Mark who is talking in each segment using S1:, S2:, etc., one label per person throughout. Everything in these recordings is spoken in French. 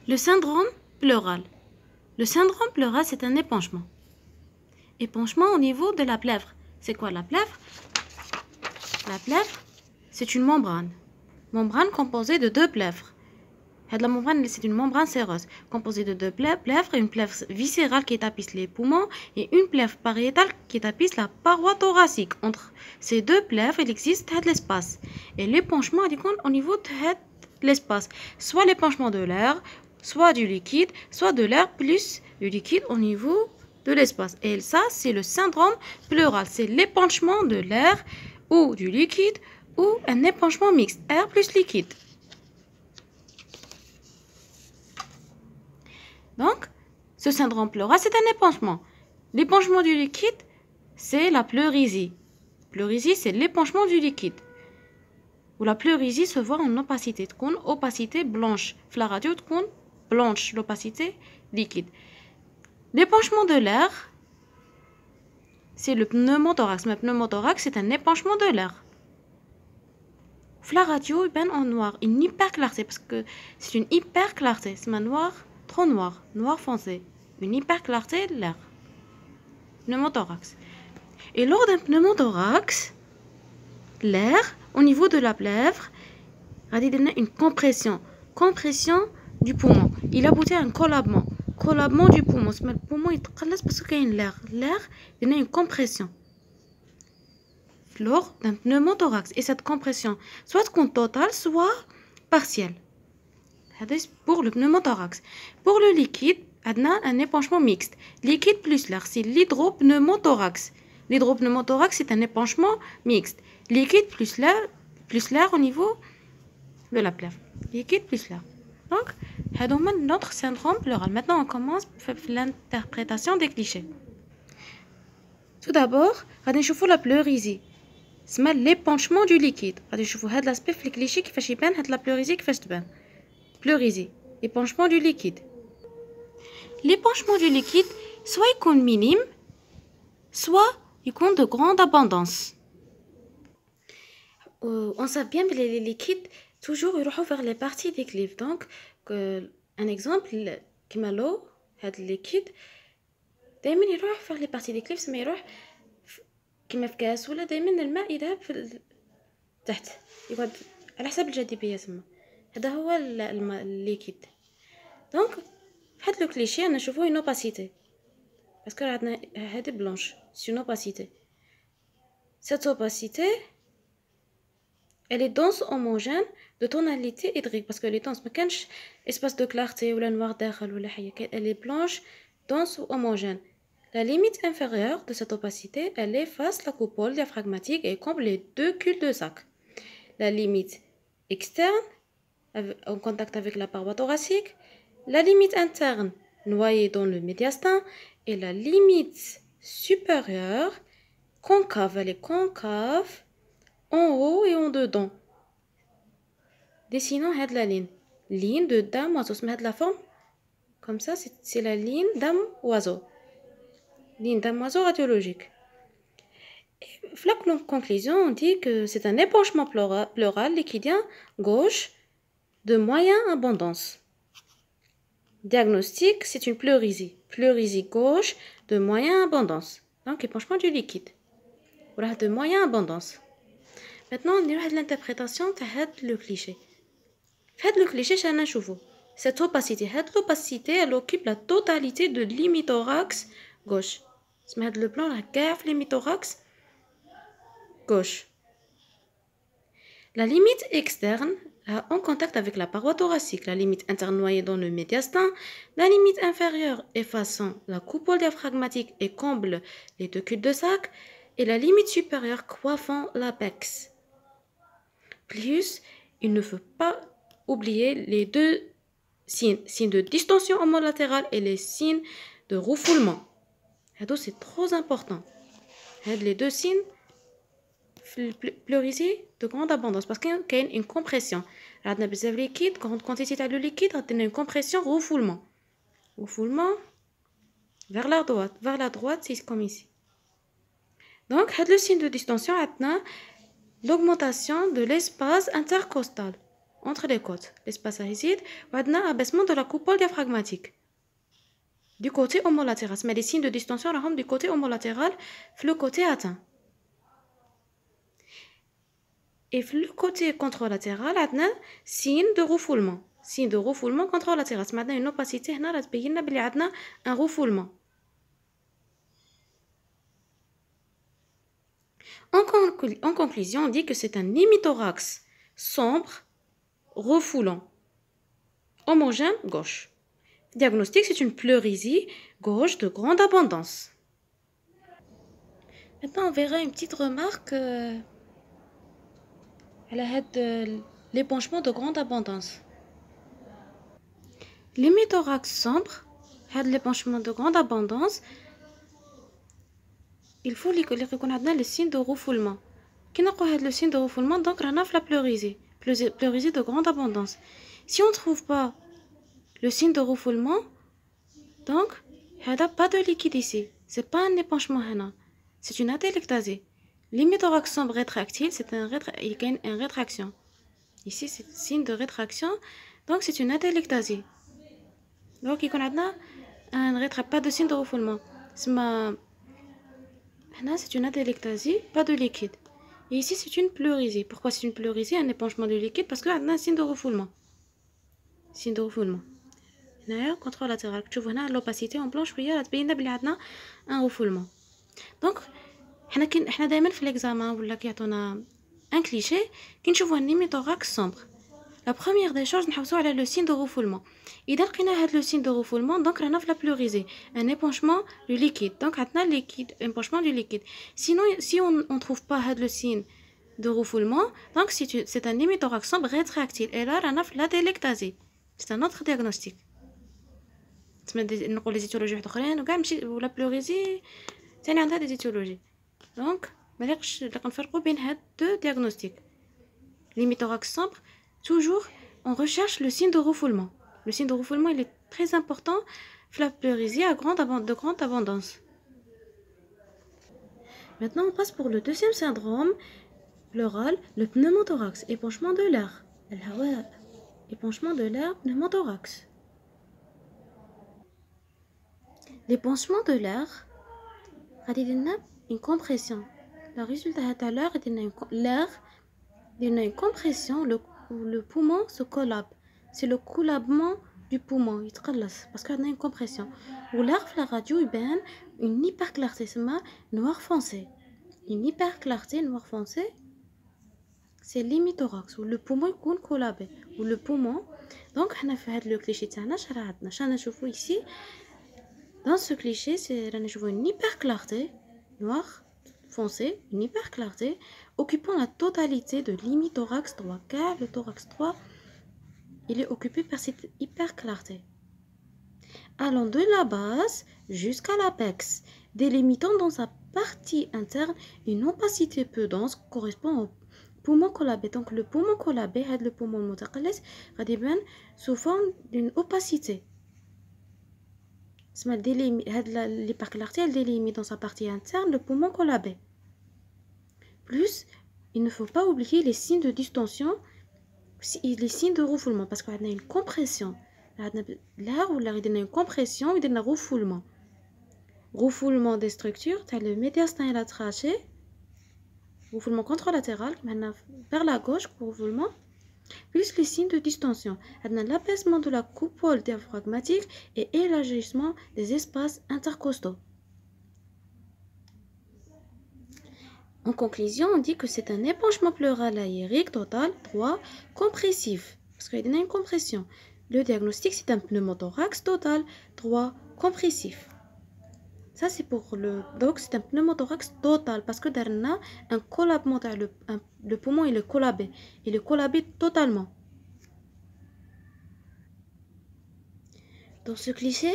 S1: Le syndrome pleural. Le syndrome pleural, c'est un épanchement. Épanchement au niveau de la plèvre. C'est quoi la plèvre? La plèvre, c'est une membrane. Membrane composée de deux plèvres. La membrane, c'est une membrane séreuse composée de deux plèvres, une plèvre viscérale qui tapisse les poumons et une plèvre pariétale qui tapisse la paroi thoracique. Entre ces deux plèvres, il existe de l'espace. Et l'épanchement est au niveau de l'espace. Soit l'épanchement de l'air, soit du liquide, soit de l'air plus du liquide au niveau de l'espace. Et ça, c'est le syndrome pleural. C'est l'épanchement de l'air ou du liquide ou un épanchement mixte, air plus liquide. Donc, ce syndrome pleural, c'est un épanchement. L'épanchement du liquide, c'est la pleurésie. Pleurésie, c'est l'épanchement du liquide. Ou la pleurésie se voit en opacité. Opacité blanche. La radio, blanche, l'opacité liquide. L'épanchement de l'air, c'est le pneumothorax. Mais le pneumothorax, c'est un épanchement de l'air. La radio, il en noir. Une hyperclarté, parce que c'est une hyperclarté. C'est un noir. Trop noir, noir foncé, une hyperclarté de l'air. Pneumothorax. Et lors d'un pneumothorax, l'air, au niveau de la plèvre, a donné une compression. Compression du poumon. Il aboutit à un collabement. Collabement du poumon. Le poumon est très parce qu'il y a l'air. L'air donne une compression. Lors d'un pneumothorax. Et cette compression, soit totale, soit partielle. Pour le pneumothorax. Pour le liquide, on a un épanchement mixte. Liquide plus l'air, c'est l'hydropneumothorax. L'hydropneumothorax, c'est un épanchement mixte. Liquide plus l'air au niveau de la plèvre. Liquide plus l'air. Donc, c'est notre syndrome pleural. Maintenant, on commence l'interprétation des clichés. Tout d'abord, on va la pleurésie. C'est l'épanchement du liquide. On va voir l'aspect des clichés qui fait la pleurésie qui fait pleurésie, épanchement du liquide. L'épanchement du liquide, soit il compte minime, soit il compte de grande abondance. On sait bien que les liquides, toujours, ils vont vers les parties des clives. Donc, un exemple, comme l'eau, le liquide, دائما يروح vers les parties des clives, mais يروح كما في كاس ولا دائما الماء يذهب في تحت يقعد على حسب الجاذبية تما. هذا هو الليكيد. دونك في هذا الكليشيه نشوفوه une opacité parce que عندنا هذه blanche, c'est une opacité. Cette opacité, elle est dense homogène de tonalité hydrique parce que elle est dense, ما كانش espace de clarté ولا noir داخل ولا حاجه. Elle est blanche, dense ou homogène. La limite inférieure de cette opacité, elle efface la coupole diaphragmatique et comble les deux cul-de-sac. La limite externe, en contact avec la paroi thoracique, la limite interne, noyée dans le médiastin, et la limite supérieure, concave, elle est concave, en haut et en dedans. Dessinons la ligne de dame oiseau, se met la forme, comme ça, c'est la ligne dame oiseau. Ligne dame oiseau radiologique. Et la conclusion, on dit que c'est un épanchement pleural liquidien gauche de moyenne abondance. Diagnostic, c'est une pleurésie. Pleurésie gauche de moyenne abondance. Donc, épanchement du liquide. Voilà, de moyenne abondance. Maintenant, on ira à l'interprétation de le cliché. Faites le cliché chez un chevaux. Cette opacité, elle occupe la totalité de l'hémithorax gauche. Se met le plan, la cave, l'hémithorax gauche. La limite externe, en contact avec la paroi thoracique, la limite interne noyée dans le médiastin, la limite inférieure effaçant la coupole diaphragmatique et comble les deux cul-de-sac, et la limite supérieure coiffant l'apex. Plus, il ne faut pas oublier les deux signes de distension homolatérale et les signes de refoulement. C'est trop important. Les deux signes pleurésie de grande abondance parce qu'il y a une compression. On a besoin de liquide, grande quantité de liquide, on a une compression, refoulement. Refoulement vers la droite, c'est comme ici. Donc, le signe de distension a l'augmentation de l'espace intercostal. entre les côtes. L'espace يزيد وعندنا abaissement de la coupole diaphragmatique du côté homolatéral. Mais les signes de distension راهم du côté homolatéral le côté atteint. Et le côté contralatéral عندنا signe de refoulement. Signe de refoulement contralatéral. C'est maintenant une opacité هنا راه تبين لنا بلي عندنا un refoulement. En conclusion, on dit que c'est un hémithorax sombre, refoulant, homogène, gauche. Diagnostic, c'est une pleurésie gauche de grande abondance. Maintenant, on verra une petite remarque à la l'épanchement de grande abondance. L'hémithorax sombre, l'épanchement de grande abondance, il faut reconnaître le signe de refoulement. Qui n'a pas le signe de refoulement, donc on a la pleurésie de grande abondance. Si on ne trouve pas le signe de refoulement, donc il n'y a pas de liquide ici. C'est pas un épanchement, c'est une atelectasie. L'hémithorax sombre rétractile, c'est il y a une rétraction. Ici, c'est signe de rétraction, donc c'est une atelectasie. Donc il y a pas de signe de refoulement. C'est une atelectasie, pas de liquide. Et ici, c'est une pleurésie. Pourquoi c'est une pleurésie? Un épanchement de liquide parce qu'il y a un signe de refoulement. Signe de refoulement. D'ailleurs, contrôle latéral. Tu vois l'opacité en blanche, il y a un refoulement. Donc, on a دائما في l'examen ولا كيعطونا un cliché كي نشوفوا un hémithorax sombre. La première des choses, نحوسوا على le signe de refoulement. إذا لقينا هذا le signe de refoulement, donc رانا في la pleurésie, un épanchement du liquide. Donc عندنا liquide, épanchement du liquide. Sinon, si on trouve pas هذا le signe de refoulement, donc c'est un hémithorax sombre rétractile. Et là, رانا في la délectasie. C'est un autre diagnostic. نقول les étiologies واحدين وكاع ماشي ولا pleurésie ثاني عندها des étiologies. Donc, ما نقدرش نفرقوا بين هاد deux diagnostics. L'hémithorax sombre, toujours, on recherche le signe de refoulement. Le signe de refoulement, il est très important. La pleurésie de grande abondance. Maintenant, on passe pour le deuxième syndrome pleural, le pneumothorax, épanchement de l'air. Épanchement de l'air, pneumothorax. L'épanchement de l'air, une compression. Le résultat de l'air, l'air, il y a une compression, le poumon se collabe. C'est le collabement du poumon, il se parce qu'il y a une compression. Ou l'air, la radio, il y a une hyperclarté, c'est noir foncé. Une hyperclarté noir foncé, c'est l'hémithorax, où le poumon est collabé. Ou le poumon, donc on a fait le cliché, ici. Dans ce cliché, je vois une hyperclarté noire foncé, une hyperclarté occupant la totalité de l'hémithorax droit, car le thorax droit, il est occupé par cette hyperclarté. Allant de la base jusqu'à l'apex, délimitant dans sa partie interne une opacité peu dense correspond au poumon collabé. Donc le poumon collabé, le poumon mutaqallis, sous forme d'une opacité. L'hyperclarté, elle délimite dans sa partie interne le poumon collabé. Plus, il ne faut pas oublier les signes de distension, les signes de refoulement, parce qu'on a une compression. Là où il y a une compression, il y a un refoulement. Refoulement des structures, tel le médiastin et la trachée, refoulement contralatéral, vers la gauche, refoulement, plus les signes de distension. On a l'abaissement de la coupole diaphragmatique et élargissement des espaces intercostaux. En conclusion, on dit que c'est un épanchement pleural aérique total droit compressif, parce qu'il y a une compression. Le diagnostic, c'est un pneumothorax total droit compressif. Ça, c'est pour le... Donc, c'est un pneumothorax total, parce que derrière, un collabement, le poumon, il est collabé. Il est collabé totalement. Dans ce cliché,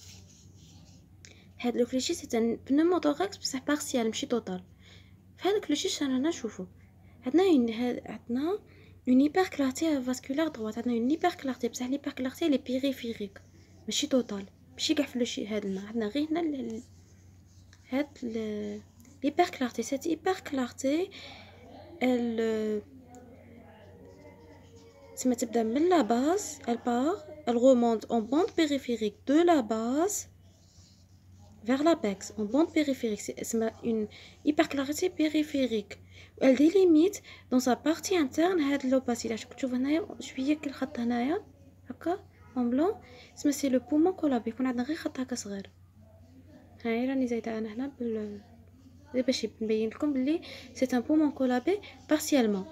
S1: le cliché, c'est un pneumothorax partiel, ماشي total. في هذا الكليشي رانا نشوفو عندنا une hyperclarté vasculaire droite. عندنا une hyperclarté بصح l'hyperclarté elle est périphérique ماشي total ماشي كاع في الشيء هذا الماء. عندنا غير هنا هاد l'hyperclarté. Cette hyperclarté elle تسمى تبدا من la base, elle remonte en bande périphérique de la base vers l'apex en bande périphérique. C'est une hyperclarité périphérique. Elle délimite dans sa partie interne هاد l'opacité. راك تشوف هنايا شويه كي الخط هنايا هكا en blanc. c'est le poumon collabé. يكون عندنا غير خط هكا صغير. هاي راني زايده انا هنا باش نبين لكم بلي c'est un poumon collabé partiellement.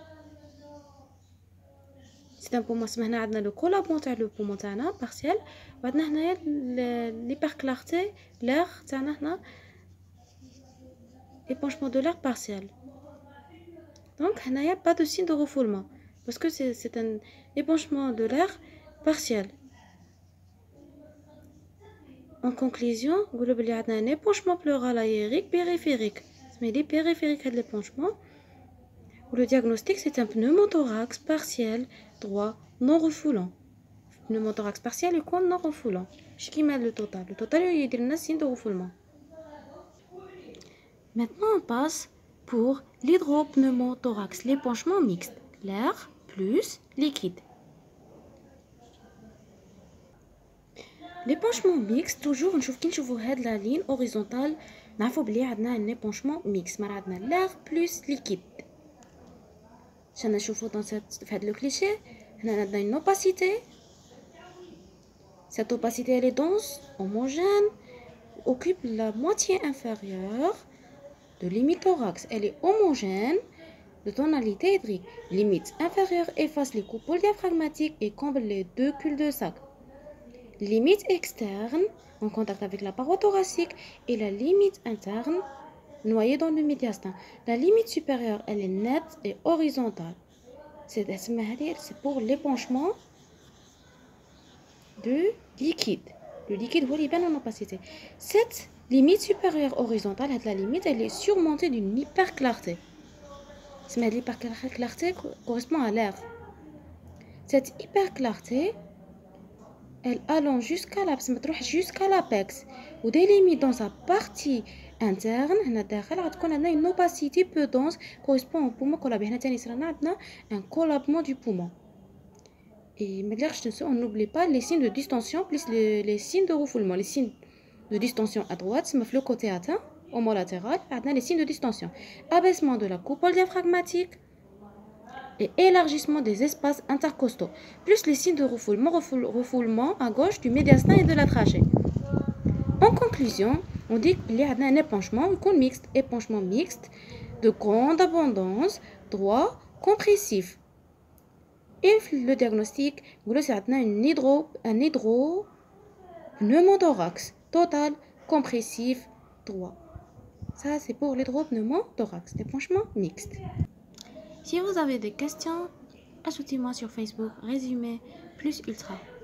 S1: c'est un poumon. هنا عندنا لو كولابون تاع لو poumon تاعنا partiel وعندنا هنايا l'hyperclarté l'air تاعنا هنا épanchement de l'air partiel. donc هنايا pas de signe de refoulement parce que c'est un épanchement de l'air partiel. en conclusion نقولوا بلي عندنا un épanchement pleural aérique périphérique. mais les périphériques هاد l'épanchement. Le diagnostic, c'est un pneumothorax partiel droit non refoulant. Pneumothorax partiel et non refoulant. Je qui met le total. Le total, il y a un signe de refoulement. Maintenant, on passe pour l'hydropneumothorax, l'épanchement mixte. L'air plus liquide. L'épanchement mixte, toujours, on voit la ligne horizontale. On a un épanchement mixte. On a l'air plus liquide. Je نشوفوا dans le cliché on a une opacité. Cette opacité elle est dense, homogène, occupe la moitié inférieure de l'hémithorax. Elle est homogène de tonalité hydrique. Limite inférieure efface les coupoles diaphragmatiques et comble les deux culs-de-sac. Limite externe en contact avec la paroi thoracique et la limite interne noyée dans le médiastin. La limite supérieure, elle est nette et horizontale. C'est pour l'épanchement du liquide. Le liquide, vous voyez en opacité. Cette limite supérieure horizontale, la limite, elle est surmontée d'une hyperclarté. L'hyperclarté correspond à l'air. Cette hyperclarté, elle allonge jusqu'à l'apex ou délimite dans sa partie interne. Une opacité peu dense correspond au poumon collabé. Un collabement du poumon. Et on n'oublie pas les signes de distension plus les signes de refoulement. Les signes de distension à droite, c'est le côté atteint, homolatéral, les signes de distension. Abaissement de la coupole diaphragmatique et élargissement des espaces intercostaux, plus les signes de refoulement à gauche du médiastin et de la trachée. En conclusion, on dit qu'il y a un épanchement mixte de grande abondance, droit, compressif. Et le diagnostic, c'est un hydropneumothorax total, compressif, droit. Ça, c'est pour l'hydropneumothorax, épanchement mixte. Si vous avez des questions, ajoutez-moi sur Facebook, résumé plus ultra.